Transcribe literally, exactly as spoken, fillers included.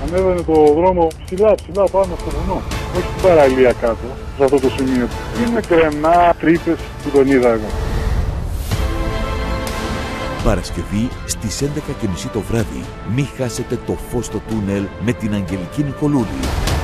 Ανέβαινε το δρόμο ψηλά, ψηλά πάνω στο βουνό. Όχι στην παραλία κάτω, σε αυτό το σημείο. Είναι κρεμά, τρύπες που τον είδα εγώ. Παρασκευή στις έντεκα και μισή το βράδυ. Μη χάσετε το φως στο τούνελ με την Αγγελική Νικολούλη.